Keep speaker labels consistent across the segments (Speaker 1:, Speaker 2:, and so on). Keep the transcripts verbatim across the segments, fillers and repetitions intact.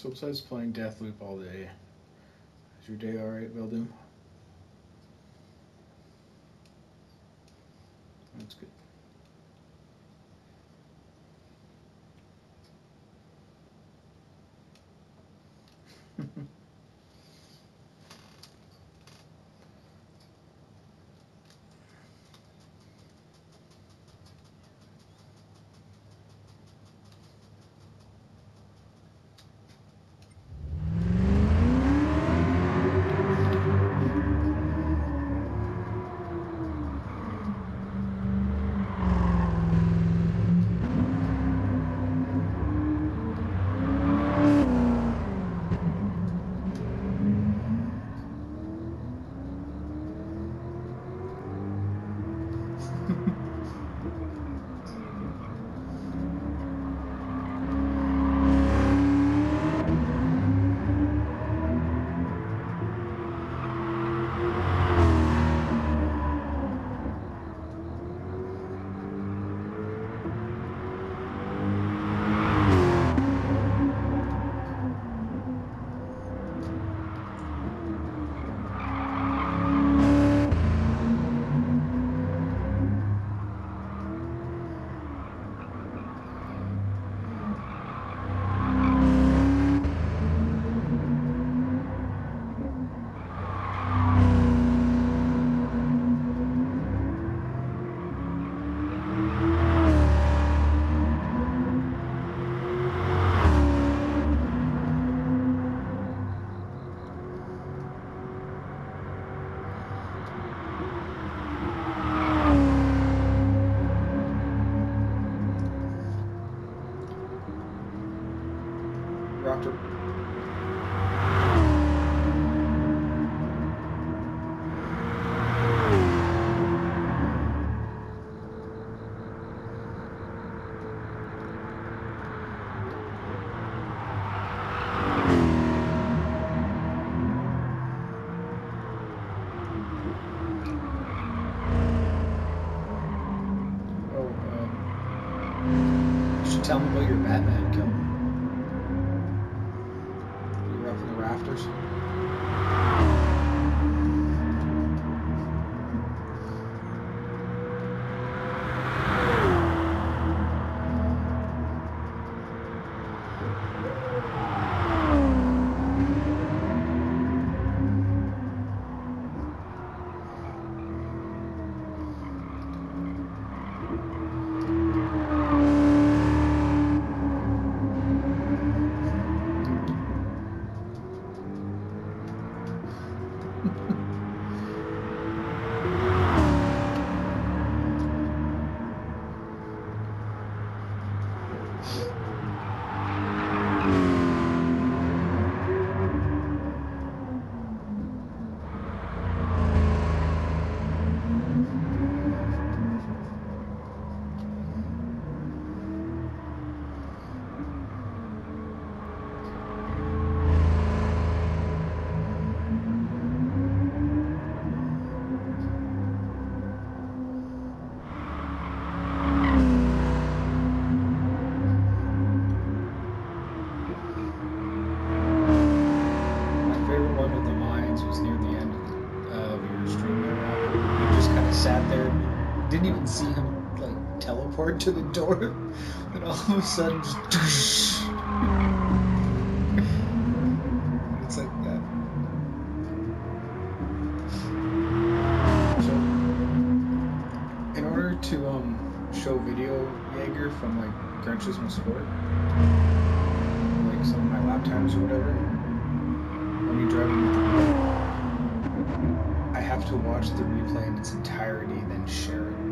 Speaker 1: So besides playing Deathloop all day, is your day alright, Veldoom? That's good. Raptor. Oh, um, you should tell me about your Batman kill. You were up in the rafters. Sat there, didn't even see him like teleport to the door, and all of a sudden just it's like that. So, in order to um show video Jaeger from like Gran Turismo Sport, like some of my lap times or whatever, when you drive with the wheel, I have to watch the replay in its entirety, then share it.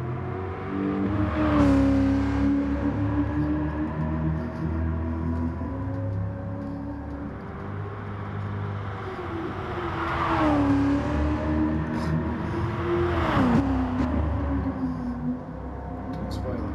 Speaker 1: Don't spoil it.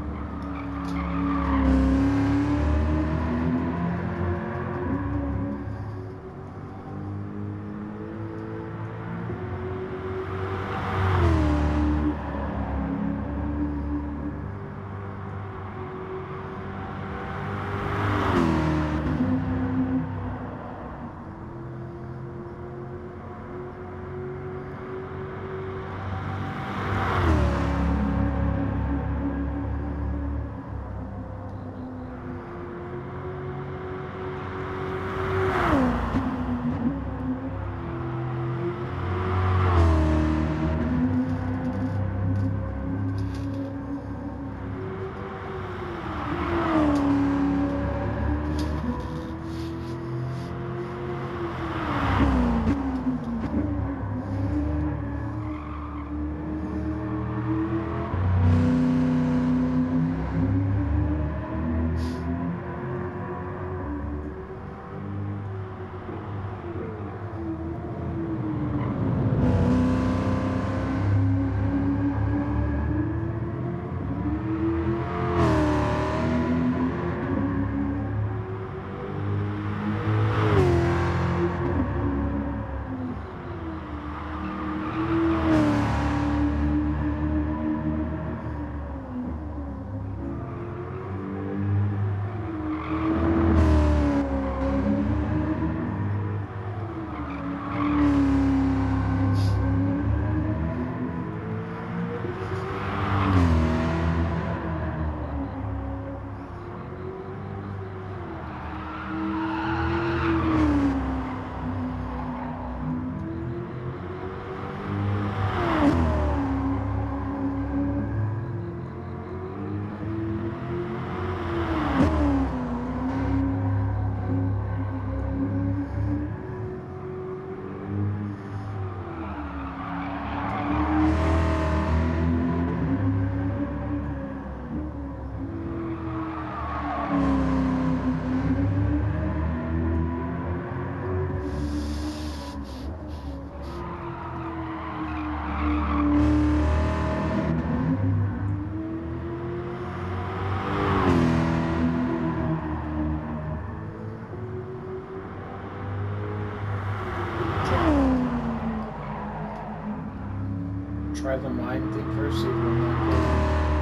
Speaker 1: online thing first, save your online code.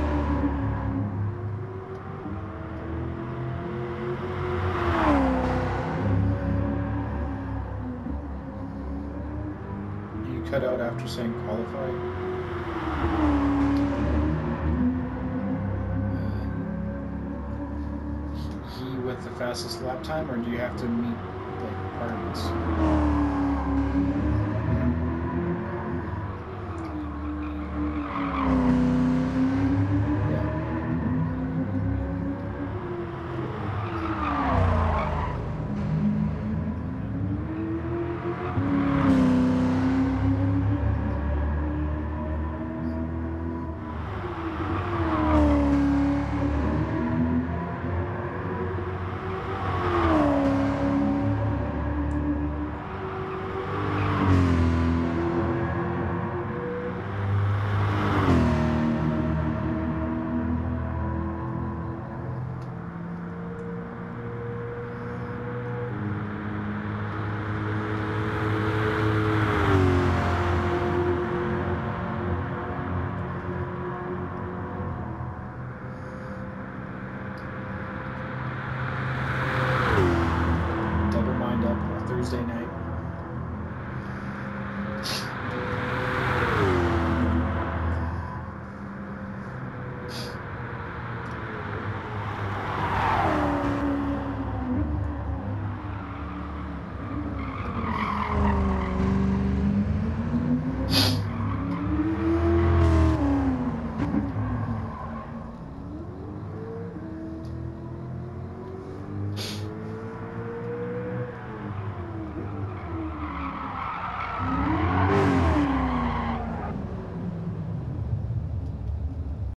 Speaker 1: Cut out after saying qualify. Uh, he with the fastest lap time, or do you have to meet like requirements?